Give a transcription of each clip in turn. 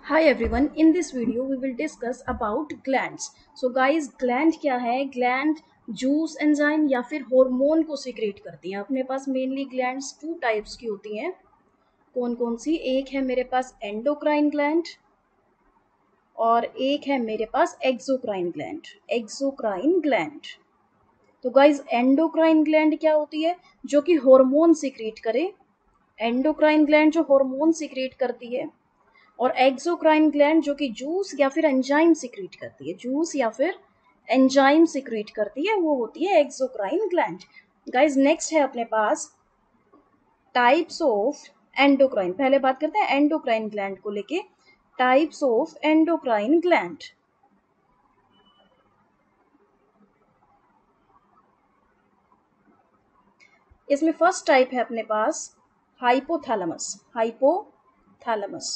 Hi everyone, in this video we will discuss about glands. So guys, gland क्या है? Gland juice enzyme या फिर hormone को secret करती हैं. अपने पास मेनली ग्लैंड्स टू टाइप्स की होती हैं. कौन कौन सी? एक है मेरे पास एंडोक्राइन ग्लैंड और एक है मेरे पास एक्सोक्राइन ग्लैंड. Exocrine gland. तो गाइज एंडोक्राइन ग्लैंड क्या होती है? जो कि हार्मोन सीक्रेट करे. एंडोक्राइन ग्लैंड जो हार्मोन सीक्रेट करती है और एक्सोक्राइन ग्लैंड जो कि जूस या फिर एंजाइम सीक्रेट करती है. जूस या फिर एंजाइम सीक्रेट करती है, वो होती है एक्सोक्राइन ग्लैंड. गाइज नेक्स्ट है अपने पास टाइप्स ऑफ एंडोक्राइन. पहले बात करते हैं एंडोक्राइन ग्लैंड को लेके. Types of endocrine gland. इसमें फर्स्ट टाइप है अपने पास हाइपोथैलेमस. हाइपोथैलेमस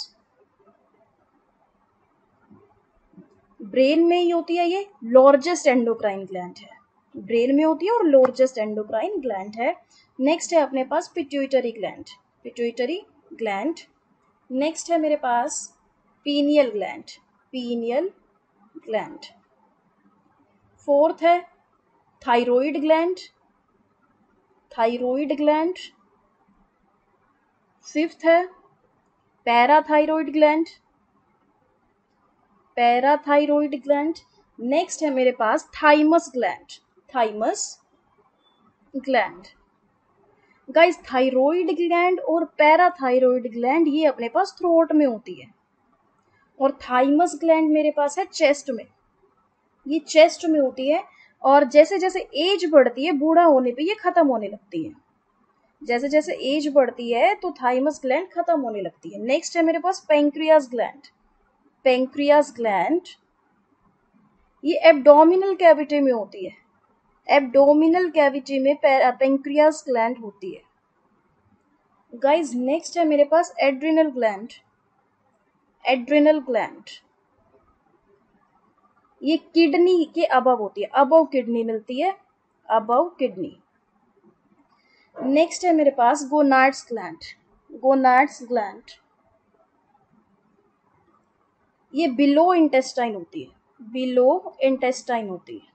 ब्रेन में ही होती है. ये लार्जेस्ट एंडोक्राइन ग्लैंड है. ब्रेन में होती है और लार्जेस्ट एंडोक्राइन ग्लैंड है. नेक्स्ट है अपने पास pituitary gland. Pituitary gland. Next है मेरे पास pineal gland. Pineal gland. Fourth है thyroid gland. Thyroid gland. Fifth है parathyroid gland. Parathyroid gland. Next है मेरे पास thymus gland. Thymus gland. Guys thyroid gland और पैराथायराइड ग्लैंड ये अपने पास थ्रोट में होती है और थाइमस ग्लैंड मेरे पास है चेस्ट में. ये चेस्ट में होती है और जैसे जैसे एज बढ़ती है, बूढ़ा होने पे ये खत्म होने लगती है. जैसे जैसे एज बढ़ती है तो थाइमस ग्लैंड खत्म होने लगती है. नेक्स्ट है मेरे पास पेंक्रियास ग्लैंड. पेंक्रियास ग्लैंड ये एब्डोमिनल कैविटी में होती है. एब्डोमिनल कैविटी में पेंक्रियास ग्लैंड होती है. गाइज नेक्स्ट है मेरे पास एड्रिनल ग्लैंड. एड्रिनल ग्लैंड ये किडनी के अबव होती है. अबव किडनी मिलती है. Above kidney. नेक्स्ट है मेरे पास गोनाड्स ग्लैंड. गोनाड्स ग्लैंड ये बिलो इंटेस्टाइन होती है. बिलो इंटेस्टाइन होती है.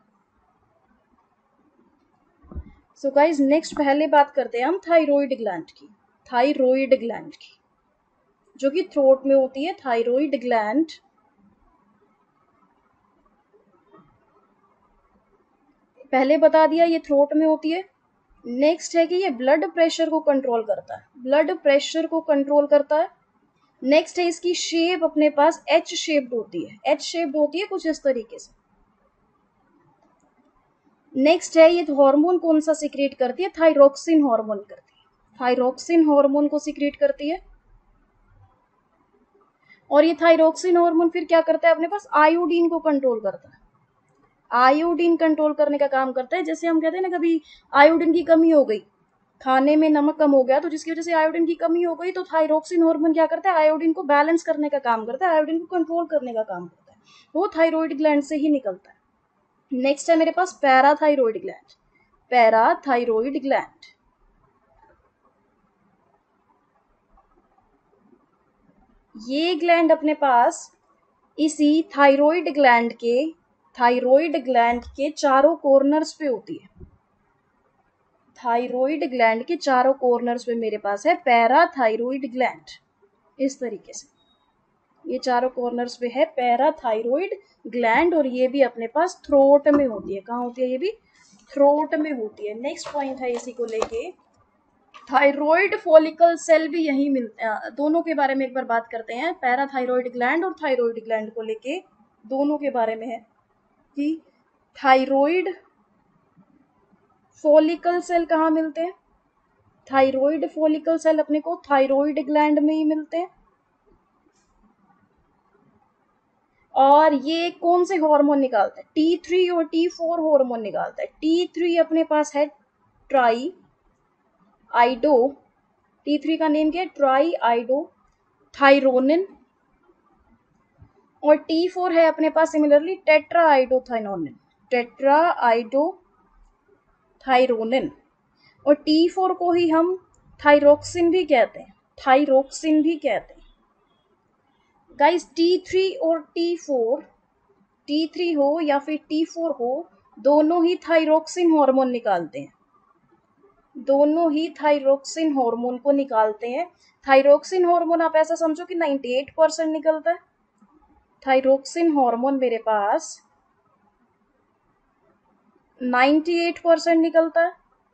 सो गाइज नेक्स्ट पहले बात करते हैं हम थायराइड ग्लैंड की. थायराइड ग्लैंड की जो कि थ्रोट में होती है. थायराइड ग्लैंड पहले बता दिया ये थ्रोट में होती है. नेक्स्ट है कि ये ब्लड प्रेशर को कंट्रोल करता है. ब्लड प्रेशर को कंट्रोल करता है. नेक्स्ट है इसकी शेप अपने पास एच शेप्ड होती है. एच शेप्ड होती है कुछ इस तरीके से. नेक्स्ट है ये हार्मोन कौन सा सीक्रेट करती है? थायरोक्सिन हार्मोन करती है. थायरोक्सिन हार्मोन को सीक्रेट करती है. और ये थायरोक्सिन हार्मोन फिर क्या करता है? अपने पास आयोडीन को कंट्रोल करता है. आयोडीन कंट्रोल करने का काम करता है. जैसे हम कहते हैं ना, कभी आयोडीन की कमी हो गई, खाने में नमक कम हो गया, तो जिसकी वजह से आयोडीन की कमी हो गई, तो थायरोक्सिन हार्मोन क्या करता है? आयोडीन को बैलेंस करने का काम करता है. आयोडीन को कंट्रोल करने का काम करता है. वो थायराइड ग्लैंड से ही निकलता है. नेक्स्ट है मेरे पास पैराथायराइड ग्लैंड. पैराथायराइड ग्लैंड ये ग्लैंड अपने पास इसी थायराइड ग्लैंड के चारों कॉर्नर्स पे होती है. थायराइड ग्लैंड के चारों कॉर्नर्स पे मेरे पास है पैराथायराइड ग्लैंड. इस तरीके से ये चारों कॉर्नर्स पे है पैराथायराइड ग्लैंड. और ये भी अपने पास थ्रोट में होती है. कहाँ होती है? ये भी थ्रोट में होती है. नेक्स्ट पॉइंट है इसी को लेके थायराइड फॉलिकल सेल भी यही मिलते हैं. दोनों के बारे में एक बार बात करते हैं. पैराथायराइड ग्लैंड और थायराइड ग्लैंड को लेके दोनों के बारे में है कि थायराइड फॉलिकल सेल कहाँ मिलते हैं? थायराइड फॉलिकल सेल अपने को थायराइड ग्लैंड में ही मिलते हैं. और ये कौन से हार्मोन निकालते हैं? T3 और T4 हार्मोन निकालता है. T3 अपने पास है ट्राई आइडो. T3 का नेम क्या है? Triiodothyronine. और T4 है अपने पास similarly tetraiodothyronine. Tetraiodothyronine. और T4 को ही हम थायरोक्सिन भी कहते हैं. थायरोक्सिन भी कहते हैं. गाइस T3 और T3 हो या फिर T4 हो, दोनों ही थायरोक्सिन हार्मोन निकालते हैं, दोनों ही थायरोक्सिन हार्मोन को निकालते हैं। थायरोक्सिन हार्मोन आप ऐसा समझो कि 98% निकलता है। थायरोक्सिन हार्मोन मेरे पास 98% निकलता है।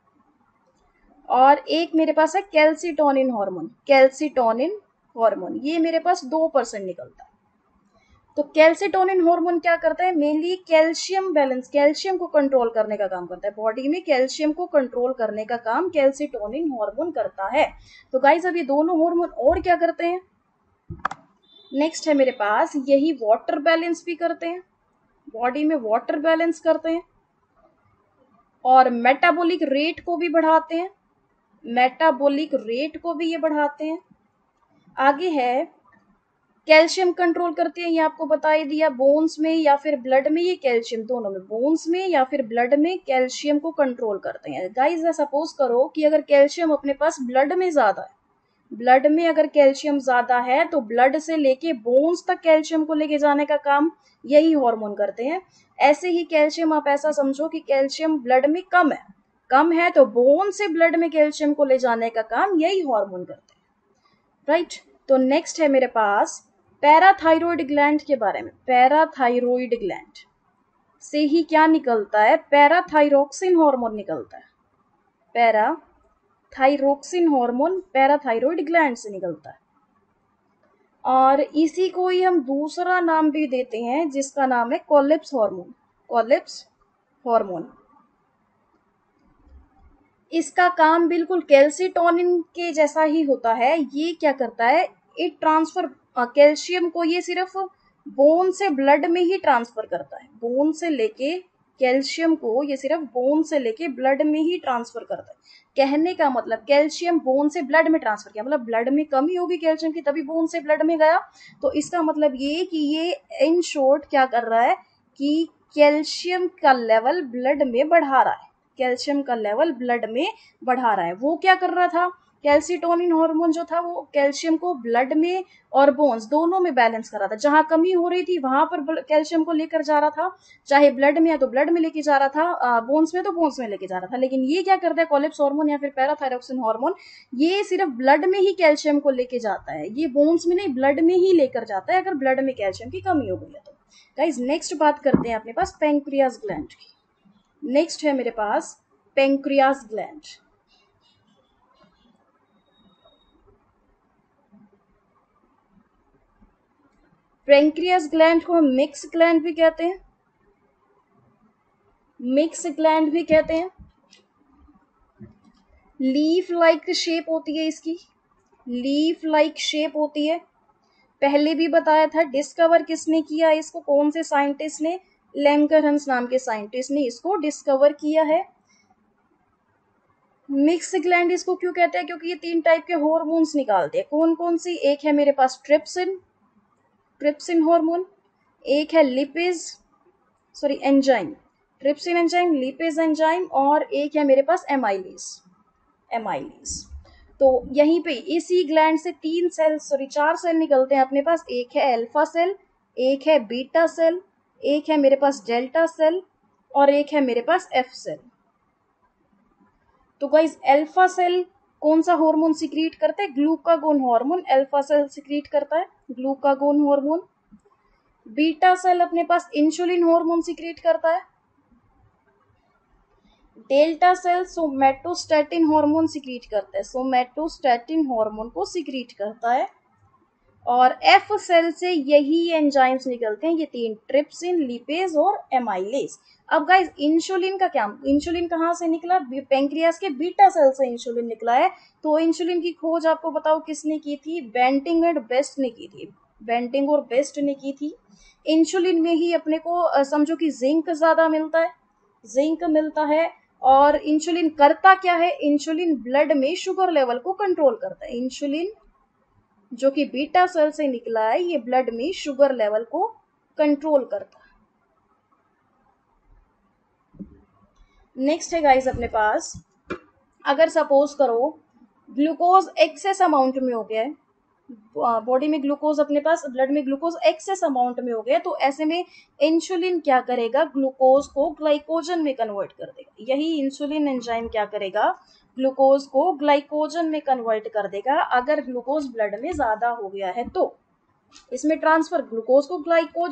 और एक मेरे पास है कैल्सिटोनिन हार्मोन, कैल्सिटोनिन हार्मोन, ये मेरे पास 2% निकलता है। तो कैल्सिटोनिन हार्मोन क्या करता है, मेनली कैल्शियम बैलेंस, कैल्शियम को कंट्रोल करने का काम करता है। बॉडी में कैल्शियम को कंट्रोल करने का काम कैल्सिटोनिन हार्मोन करता है। तो गाइस अब ये दोनों हार्मोन और क्या करते हैं, नेक्स्ट है मेरे पास, यही वाटर बैलेंस भी करते हैं, बॉडी में वाटर बैलेंस करते हैं और मेटाबॉलिक रेट को भी बढ़ाते हैं, मेटाबॉलिक रेट को भी ये बढ़ाते हैं। आगे है कैल्शियम कंट्रोल करती है, ये आपको बता ही दिया, बोन्स में या फिर ब्लड में, ये कैल्शियम दोनों में, बोन्स में या फिर ब्लड में कैल्शियम को कंट्रोल करते हैं। गाइस सपोज करो कि अगर कैल्शियम अपने पास ब्लड में ज्यादा है, ब्लड में अगर कैल्शियम ज्यादा है तो ब्लड से लेके बोन्स तक कैल्शियम को लेके जाने का काम यही हार्मोन करते हैं। ऐसे ही कैल्शियम आप ऐसा समझो कि कैल्शियम ब्लड में कम है तो बोन से ब्लड में कैल्शियम को ले जाने का काम यही हार्मोन करते हैं, राइट। तो नेक्स्ट है मेरे पास पैराथायरॉइड ग्लैंड के बारे में। पैराथायरॉइड ग्लैंड से ही क्या निकलता है, पैराथायरोक्सिन हार्मोन निकलता है। पैराथायरोक्सिन हार्मोन पैराथायरॉइड ग्लैंड से निकलता है और इसी को ही हम दूसरा नाम भी देते हैं जिसका नाम है कोलिप्स हार्मोन, कोलिप्स हार्मोन। इसका काम बिल्कुल कैल्सिटोनिन के जैसा ही होता है। ये क्या करता है, इट ट्रांसफर कैल्शियम को ये सिर्फ बोन से ब्लड में ही ट्रांसफर करता है, बोन से लेके कैल्शियम को ये सिर्फ बोन से लेके ब्लड में ही ट्रांसफर करता है। कहने का मतलब कैल्शियम बोन से ब्लड में ट्रांसफर किया, मतलब ब्लड में कमी होगी कैल्शियम की तभी बोन से ब्लड में गया। तो इसका मतलब ये कि ये इन शॉर्ट क्या कर रहा है कि कैल्शियम का लेवल ब्लड में बढ़ा रहा है, कैल्शियम का लेवल ब्लड में बढ़ा रहा है। वो क्या कर रहा था, कैल्सिटोनिन हार्मोन जो था वो कैल्शियम को ब्लड में और बोन्स दोनों में बैलेंस कर रहा था। जहां कमी हो रही थी वहां पर कैल्शियम को लेकर जा रहा था, चाहे ब्लड में है तो ब्लड में लेके जा रहा था, बोन्स में तो बोन्स में लेके जा रहा था। लेकिन ये क्या करता है, कोलिप्स हार्मोन या फिर पैराथायरोक्सिन हार्मोन, ये सिर्फ ब्लड में ही कैल्शियम को लेके जाता है, ये बोन्स में नहीं ब्लड में ही लेकर जाता है अगर ब्लड में कैल्शियम की कमी हो गई है तो। गाइस नेक्स्ट बात करते हैं अपने पास पैंक्रियास ग्लैंड की। नेक्स्ट है मेरे पास पेंक्रियास ग्लैंड। पेंक्रियास ग्लैंड को हम मिक्स ग्लैंड भी कहते हैं, मिक्स ग्लैंड भी कहते हैं। लीफ लाइक शेप होती है इसकी, लीफ लाइक शेप होती है। पहले भी बताया था, डिस्कवर किसने किया इसको, कौन से साइंटिस्ट ने, लैंगरहंस नाम के साइंटिस्ट ने इसको डिस्कवर किया है। मिक्स ग्लैंड इसको क्यों कहते हैं, क्योंकि ये 3 टाइप के हॉर्मोन्स निकालते हैं। कौन कौन सी, एक है मेरे पास ट्रिप्सिन, ट्रिप्सिन हार्मोन, एक है lipase enzyme, trypsin enzyme, lipase enzyme, और एक है मेरे पास एमाइलेज, एमाइलेज। तो यहीं पे इसी ग्लैंड से 4 सेल निकलते हैं अपने पास। एक है अल्फा सेल, एक है बीटा सेल, एक है मेरे पास डेल्टा सेल और एक है मेरे पास एफ सेल। तो गाइस अल्फा सेल कौन सा हार्मोन सिक्रीट करता है, glucagon hormone alpha cell secrete करता है, ग्लूकागोन हार्मोन। बीटा सेल अपने पास इंसुलिन हार्मोन सिक्रीट करता है। Delta cell somatostatin hormone secrete करता है, सोमैटोस्टैटिन हार्मोन को सिक्रीट करता है। और एफ सेल से यही एंजाइम्स निकलते हैं, ये 3, ट्रिप्सिन, लिपेज और एमाइलेज। अब गाइस इंसुलिन का क्या, इंसुलिन कहाँ से निकला, पेंक्रियास के बीटा सेल से इंसुलिन निकला है। तो इंसुलिन की खोज आपको बताओ किसने की थी, बेंटिंग एंड बेस्ट ने की थी, बेंटिंग और बेस्ट ने की थी। इंसुलिन में ही अपने को समझो कि जिंक ज्यादा मिलता है, जिंक मिलता है। और इंसुलिन करता क्या है, इंसुलिन ब्लड में शुगर लेवल को कंट्रोल करता है। इंसुलिन जो कि बीटा सेल से निकला है ये ब्लड में शुगर लेवल को कंट्रोल करता है। नेक्स्ट है गाइस अपने पास, अगर सपोज करो ग्लूकोज एक्सेस अमाउंट में हो गया है, बॉडी में ग्लूकोज अपने पास ब्लड में ग्लूकोज एक्सेस अमाउंट में हो गया, तो ऐसे में इंसुलिन क्या करेगा, ग्लूकोज को ग्लाइकोजन में कन्वर्ट कर देगा। यही इंसुलिन एंजाइम क्या करेगा, ग्लूकोज को ग्लाइकोजन में कन्वर्ट कर देगा अगर ग्लूकोज ब्लड में ज्यादा हो गया है तो। इसमें ट्रांसफर ग्लूकोज को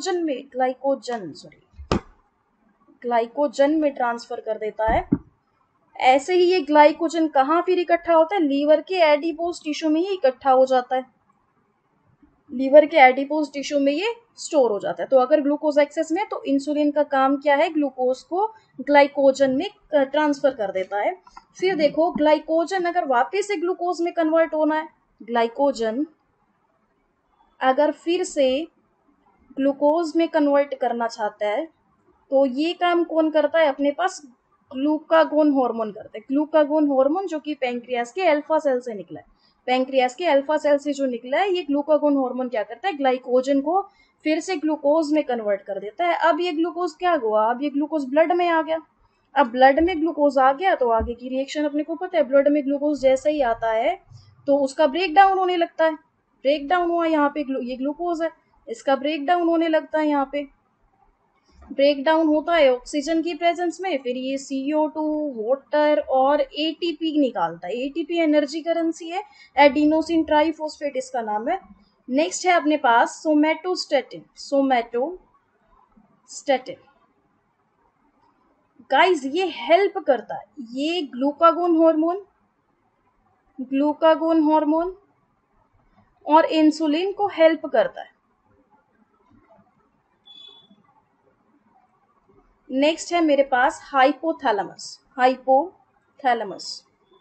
ग्लाइकोजन में ट्रांसफर कर देता है। ऐसे ही ये ग्लाइकोजन कहाँ फिर इकट्ठा होता है, लीवर के एडिपोज टिश्यू में ही इकट्ठा हो जाता है। लीवर के एडिपोज टिश्यू में ये स्टोर हो जाता है। तो अगर ग्लूकोज एक्सेस में, तो इंसुलिन का काम क्या है, ग्लूकोज को ग्लाइकोजन में ट्रांसफर कर देता है। फिर देखो ग्लाइकोजन अगर वापस से ग्लूकोज में कन्वर्ट होना है, ग्लाइकोजन अगर फिर से ग्लूकोज में कन्वर्ट करना चाहता है, तो ये काम कौन करता है, अपने पास ग्लूकागोन हार्मोन करता है। ग्लूकागोन हार्मोन जो कि पैंक्रियास के अल्फा सेल से निकला है, पैंक्रियास के अल्फा सेल से जो निकला है, ये ग्लूकागोन हार्मोन क्या करता है, ग्लाइकोजन को फिर से ग्लूकोज में कन्वर्ट कर देता है। अब ये ग्लूकोज क्या हुआ, अब ये ग्लूकोज ब्लड में आ गया। अब ब्लड में ग्लूकोज आ गया तो आगे की रिएक्शन अपने को पता है, ब्लड में ग्लूकोज जैसे ही आता है तो उसका ब्रेक डाउन होने लगता है। ब्रेक डाउन हुआ, यहाँ पे ये ग्लूकोज है, इसका ब्रेक डाउन होने लगता है। यहाँ पे ब्रेक डाउन होता है ऑक्सीजन की प्रेजेंस में, फिर ये CO2 वाटर और ATP निकालता है। ATP एनर्जी करेंसी है, एडिनोसिन ट्राइफॉस्फेट इसका नाम है। नेक्स्ट है अपने पास सोमेटोस्टेटिन। गाइस ये हेल्प करता है, ये ग्लूकागोन हार्मोन और इंसुलिन को हेल्प करता है। नेक्स्ट है मेरे पास हाइपोथैलेमस।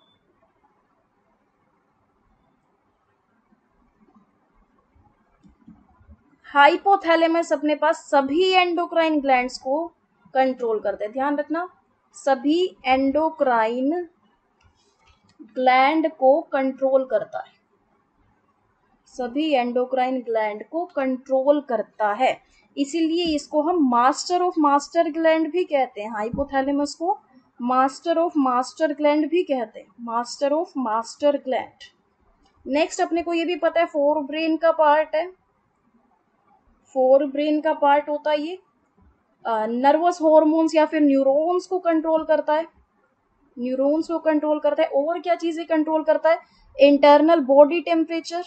हाइपोथैलेमस अपने पास सभी एंडोक्राइन ग्लैंड्स को कंट्रोल करते हैं। ध्यान रखना, सभी एंडोक्राइन ग्लैंड को कंट्रोल करता है, सभी एंडोक्राइन ग्लैंड को कंट्रोल करता है। इसीलिए इसको हम मास्टर ऑफ मास्टर ग्लैंड भी कहते हैं। हाइपोथैलेमस को मास्टर ऑफ मास्टर ग्लैंड भी कहते हैं, master of master gland. Next अपने को ये भी पता है फोर ब्रेन का पार्ट है, फोर ब्रेन का पार्ट होता है ये। नर्वस हॉर्मोन्स या फिर न्यूरॉन्स को कंट्रोल करता है, न्यूरॉन्स को कंट्रोल करता है। और क्या चीजें कंट्रोल करता है, internal body temperature,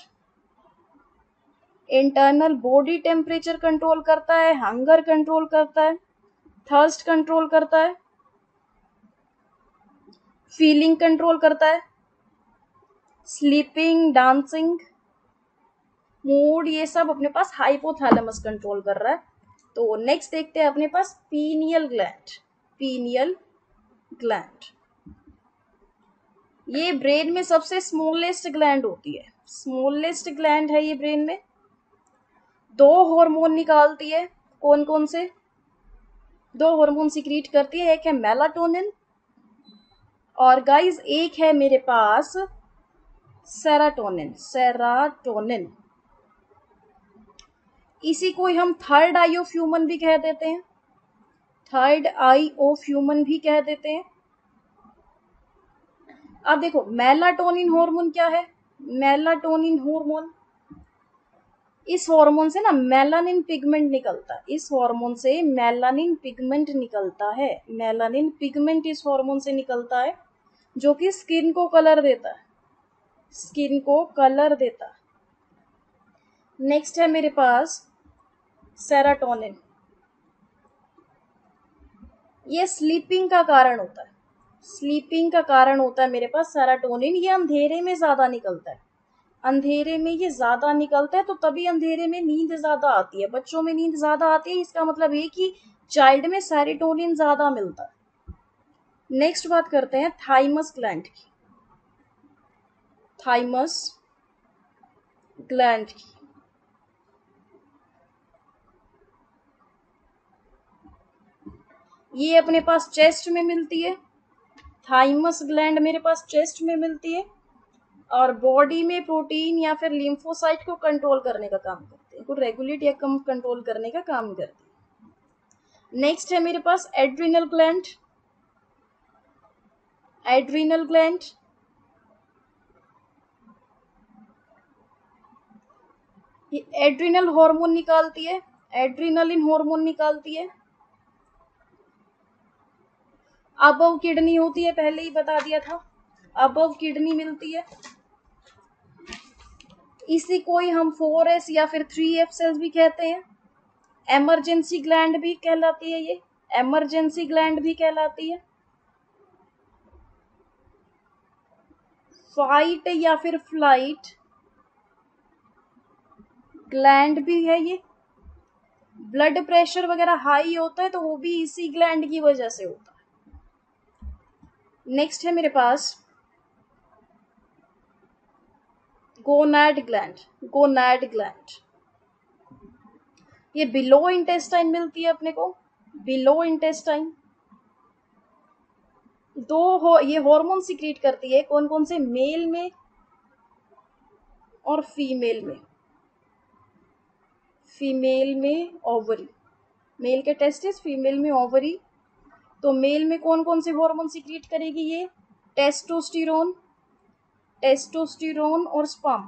internal body temperature control करता है, हंगर कंट्रोल करता है, थर्स्ट कंट्रोल करता है, फीलिंग कंट्रोल करता है, स्लीपिंग, डांसिंग, मूड, ये सब अपने पास हाइपोथैलेमस कंट्रोल कर रहा है। तो नेक्स्ट देखते हैं अपने पास पीनियल ग्लैंड। ये ब्रेन में सबसे स्मॉलेस्ट ग्लैंड होती है, स्मॉलेस्ट ग्लैंड है ये ब्रेन में। दो हार्मोन निकालती है, कौन कौन से, दो हार्मोन सिक्रीट करती है, एक है मेलाटोनिन और गाइस एक है मेरे पास सेराटोनिन। इसी को हम थर्ड आई ऑफ ह्यूमन भी कह देते हैं, थर्ड आई ऑफ ह्यूमन भी कह देते हैं। अब देखो मेलाटोनिन हार्मोन क्या है, मेलाटोनिन हार्मोन, इस हार्मोन से ना मेलानिन पिगमेंट निकलता है, इस हार्मोन से मेलानिन पिगमेंट निकलता है, मेलानिन पिगमेंट इस हार्मोन से निकलता है जो कि स्किन को कलर देता है, स्किन को कलर देता है। नेक्स्ट है मेरे पास सेरोटोनिन, ये स्लीपिंग का कारण होता है, स्लीपिंग का कारण होता है मेरे पास सेरोटोनिन। ये अंधेरे में ज्यादा निकलता है, अंधेरे में ये ज्यादा निकलता है, तो तभी अंधेरे में नींद ज्यादा आती है, बच्चों में नींद ज्यादा आती है। इसका मतलब ये कि चाइल्ड में सेरोटोनिन ज्यादा मिलता है। नेक्स्ट बात करते हैं थाइमस ग्लैंड की, थाइमस ग्लैंड की। ये अपने पास चेस्ट में मिलती है, थाइमस ग्लैंड मेरे पास चेस्ट में मिलती है और बॉडी में प्रोटीन या फिर लिम्फोसाइट को कंट्रोल करने का काम करते हैं, को रेगुलेट या कम कंट्रोल करने का काम करती है। नेक्स्ट है मेरे पास एड्रिनल ग्लैंड, एड्रिनल ग्लैंड ये एड्रिनल हार्मोन निकालती है, एड्रिनलिन हार्मोन निकालती है। अबव किडनी होती है, पहले ही बता दिया था, अबव किडनी मिलती है। इसी को ही हम 4S या फिर 3F सेल्स भी कहते हैं। एमरजेंसी ग्लैंड भी कहलाती है, ये एमरजेंसी ग्लैंड भी कहलाती है। फाइट या फिर फ्लाइट ग्लैंड भी है ये। ब्लड प्रेशर वगैरह हाई होता है तो वो भी इसी ग्लैंड की वजह से होता है। नेक्स्ट है मेरे पास गोनैड ग्लैंड, गोनैड ग्लैंड। ये बिलो इंटेस्टाइन मिलती है अपने को, बिलो इंटेस्टाइन। ये हार्मोन सिक्रीट करती है, कौन कौन से, मेल में और फीमेल में। फीमेल में ओवरी, मेल के टेस्टिस, फीमेल में ओवरी। तो मेल में कौन कौन से हार्मोन सिक्रीट करेगी ये, टेस्टोस्टेरोन, टेस्टोस्टेरोन और स्पर्म।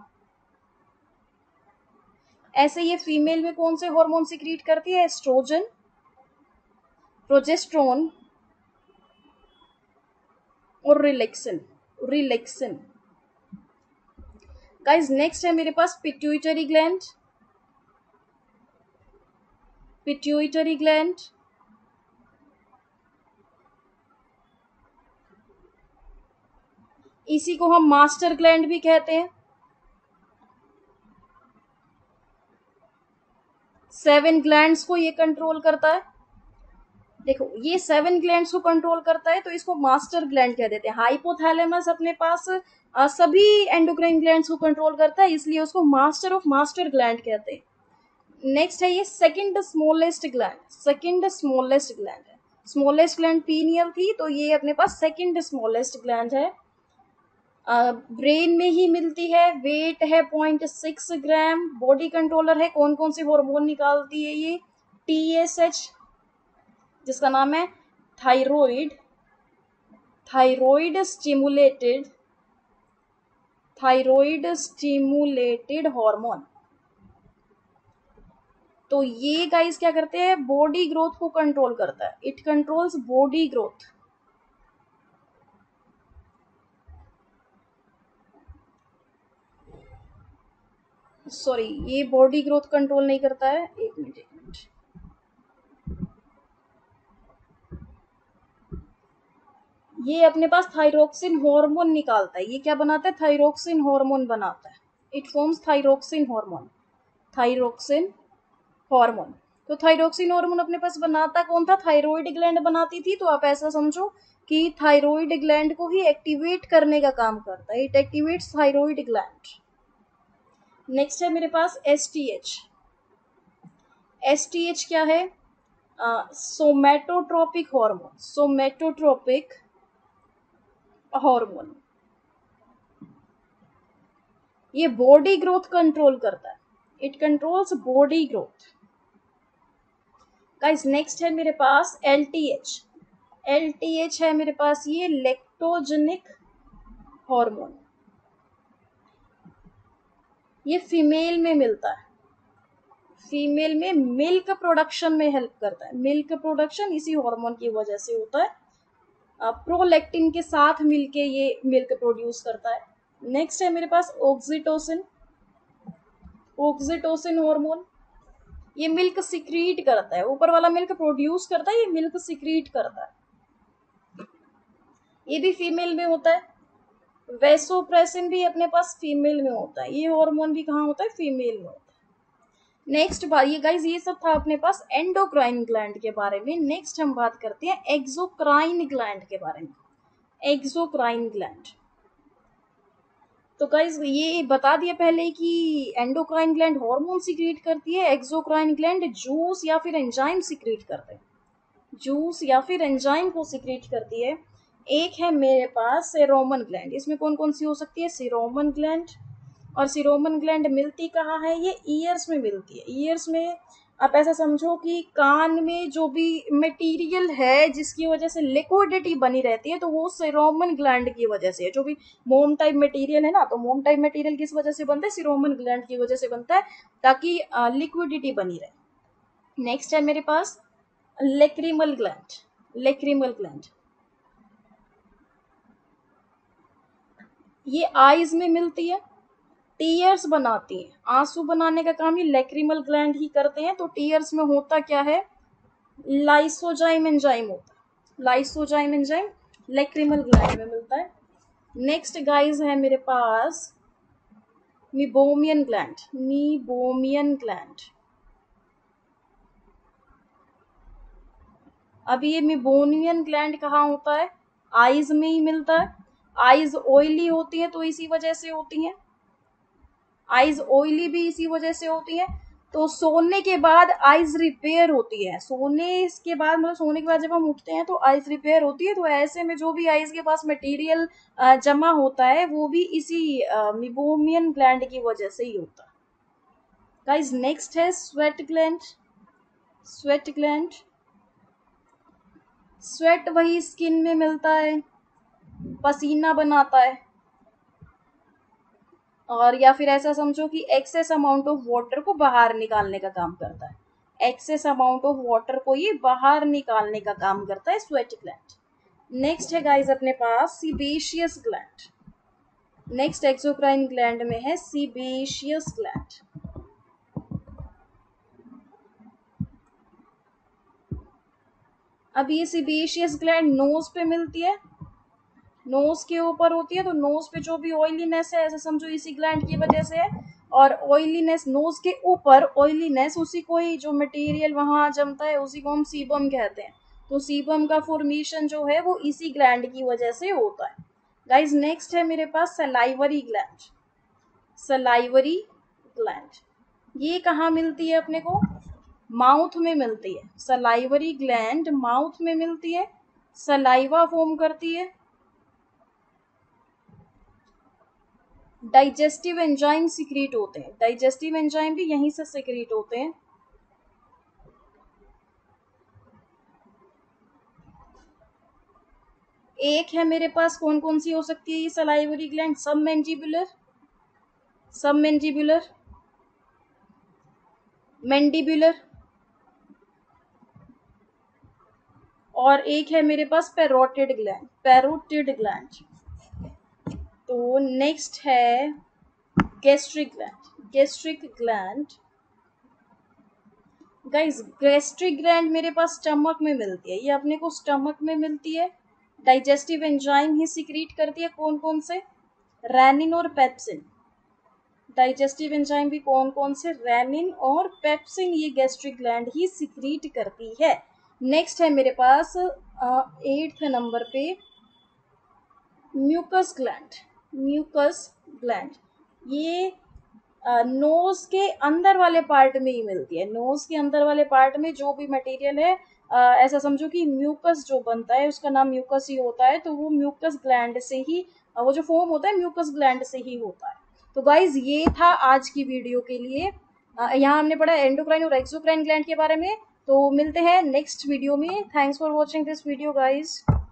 ऐसे ये फीमेल में कौन से हार्मोन सिक्रीट करती है, एस्ट्रोजन, प्रोजेस्ट्रोन और रिलैक्सिन, रिलैक्सिन। गाइस नेक्स्ट है मेरे पास पिट्यूटरी ग्लैंड, पिट्यूटरी ग्लैंड। इसी को हम मास्टर ग्लैंड भी कहते हैं। 7 ग्लैंड्स को ये कंट्रोल करता है। देखो ये 7 ग्लैंड्स को कंट्रोल करता है तो इसको मास्टर ग्लैंड कह देते हैं। हाइपोथैलेमस अपने पास सभी एंडोक्राइन ग्लैंड्स को कंट्रोल करता है, इसलिए उसको मास्टर ऑफ मास्टर ग्लैंड कहते हैं। नेक्स्ट है ये second smallest gland, second smallest gland है। स्मॉलेस्ट ग्लैंड पीनियल थी तो ये अपने पास सेकंड स्मॉलेस्ट ग्लैंड है। ब्रेन में ही मिलती है, वेट है 0.6 ग्राम। बॉडी कंट्रोलर है, कौन कौन से हार्मोन निकालती है ये, TSH जिसका नाम है thyroid, thyroid stimulated, thyroid stimulated hormone. तो ये गाइस क्या करते हैं, बॉडी ग्रोथ को कंट्रोल करता है, it controls body growth. Sorry ये बॉडी ग्रोथ कंट्रोल नहीं करता है, एक मिनट एक मिनट। ये अपने पास थायरोक्सिन हार्मोन निकालता है। ये क्या बनाता है, थायरोक्सिन हार्मोन बनाता है। It forms thyroxine hormone, thyroxine hormone. तो थायरोक्सिन हार्मोन अपने पास बनाता कौन था, थायराइड ग्लैंड बनाती थी। तो आप ऐसा समझो कि थायराइड ग्लैंड को ही एक्टिवेट करने का काम करता है, it activates thyroid gland. Next है मेरे पास STH। STH क्या है, सोमैटोट्रोपिक हार्मोन, सोमैटोट्रोपिक हार्मोन। ये बॉडी ग्रोथ कंट्रोल करता है, it controls body growth. Guys next है मेरे पास LTH। LTH है मेरे पास ये लैक्टोजेनिक हार्मोन। ये फीमेल में मिलता है, फीमेल में मिल्क प्रोडक्शन में हेल्प करता है। मिल्क प्रोडक्शन इसी हार्मोन की वजह से होता है। प्रोलैक्टिन के साथ मिलके ये मिल्क प्रोड्यूस करता है। नेक्स्ट है मेरे पास ऑक्सीटोसिन, ऑक्सीटोसिन हार्मोन। ये मिल्क सिक्रीट करता है, ऊपर वाला मिल्क प्रोड्यूस करता है, ये मिल्क सिक्रीट करता है। ये भी फीमेल में होता है। वेसोप्रेसिन भी अपने पास फीमेल में होता है। ये हार्मोन भी कहाँ होता है, फीमेल में होता है। नेक्स्ट बात, ये गाइस ये सब था अपने पास एंडोक्राइन ग्लैंड के बारे में। नेक्स्ट हम बात करते हैं एक्सोक्राइन ग्लैंड के बारे में। एक्सोक्राइन ग्लैंड, तो गाइस ये बता दिया पहले कि एंडोक्राइन ग्लैंड हार्मोन सिक्रीट करती है, एक्सोक्राइन ग्लैंड जूस या फिर एंजाइम सिक्रीट करते हैं, जूस या फिर एंजाइम को सिक्रीट करती है। एक है मेरे पास सेरोमन ग्लैंड। इसमें कौन कौन सी हो सकती है, सेरोमन ग्लैंड। और सेरोमन ग्लैंड मिलती कहाँ है, ये ईयर्स में मिलती है। ईयर्स में आप ऐसा समझो कि कान में जो भी मटेरियल है जिसकी वजह से लिक्विडिटी बनी रहती है, तो वो सिरोमन ग्लैंड की वजह से है। जो भी मोम टाइप मटेरियल है ना, तो मोम टाइप मटेरियल किस वजह से बनता है? सिरोमन ग्लैंड की वजह से बनता है, ताकि लिक्विडिटी बनी रहे। नेक्स्ट है मेरे पास लेक्रिमल ग्लैंड। लेक्रिमल ग्लैंड ये आईज में मिलती है, टीयर्स बनाती है। आंसू बनाने का काम ये लेक्रिमल ग्लैंड ही करते हैं। तो टीयर्स में होता क्या है? लाइसोजाइम एंजाइम होता है। लाइसोजाइम एंजाइम लेक्रिमल ग्लैंड में मिलता है। नेक्स्ट गाइस है मेरे पास मीबोमियन ग्लैंड। मीबोमियन ग्लैंड, अब ये मीबोमियन ग्लैंड कहाँ होता है? आईज में ही मिलता है। आईज ऑयली होती है तो इसी वजह से होती है। आईज ऑयली भी इसी वजह से होती है। तो सोने के बाद आईज रिपेयर होती है। सोने के बाद मतलब सोने के बाद जब हम उठते हैं तो आईज रिपेयर होती है। तो ऐसे में जो भी आईज के पास मटेरियल जमा होता है वो भी इसी मीबोमियन ग्लैंड की वजह से ही होता है। गाइस नेक्स्ट है sweat gland. Sweat gland, sweat वही स्किन में मिलता है, पसीना बनाता है, और या फिर ऐसा समझो कि एक्सेस अमाउंट ऑफ वाटर को बाहर निकालने का काम करता है। एक्सेस अमाउंट ऑफ वाटर को ये बाहर निकालने का काम करता है स्वेट ग्लैंड। नेक्स्ट है गाइस अपने पास sebaceous gland. Next exocrine gland में है सीबेशियस ग्लैंड। अब ये सीबेशियस ग्लैंड नोज पे मिलती है, नोज के ऊपर होती है। तो नोज पे जो भी ऑयलीनेस है ऐसा समझो इसी ग्लैंड की वजह से है। और ऑयलीनेस नोज के ऊपर ऑयलीनेस, उसी को ही जो मटेरियल वहां जमता है उसी को हम सीबम कहते हैं। तो सीबम का फॉर्मेशन जो है वो इसी ग्लैंड की वजह से होता है। गाइज नेक्स्ट है मेरे पास सलाइवरी ग्लैंड। सलाइवरी ग्लैंड ये कहाँ मिलती है अपने को? माउथ में मिलती है। सलाइवरी ग्लैंड माउथ में मिलती है, सलाइवा फॉर्म करती है। डाइजेस्टिव एंजाइम सिक्रीट होते हैं, डाइजेस्टिव एंजाइम भी यहीं से सिक्रीट होते हैं। एक है मेरे पास, कौन कौन सी हो सकती है ये salivary gland? Submandibular, submandibular, mandibular, और एक है मेरे पास पैरोटिड ग्लैंड। Parotid gland. तो नेक्स्ट है gastric gland. Gastric gland guys, gastric gland मेरे पास स्टमक में मिलती है। ये अपने को स्टमक में मिलती है। डाइजेस्टिव एंजाइम ही सिक्रीट करती है। कौन कौन से? रेनिन और पेप्सिन। डाइजेस्टिव एंजाइम भी कौन कौन से? रेनिन और पेप्सिन, ये गैस्ट्रिक ग्लैंड ही सिक्रीट करती है। नेक्स्ट है मेरे पास 8th नंबर पे म्यूकस ग्लैंड। म्यूकस ग्लैंड ये नोज के अंदर वाले पार्ट में ही मिलती है। नोज के अंदर वाले पार्ट में जो भी मटेरियल है, ऐसा समझो कि म्यूकस जो बनता है उसका नाम म्यूकस ही होता है। तो वो म्यूकस ग्लैंड से ही वो जो फॉर्म होता है म्यूकस ग्लैंड से ही होता है। तो गाइज ये था आज की वीडियो के लिए। यहाँ हमने पढ़ा एंडोक्राइन और एक्सोक्राइन ग्लैंड के बारे में। तो मिलते हैं नेक्स्ट वीडियो में। Thanks for watching this video guys.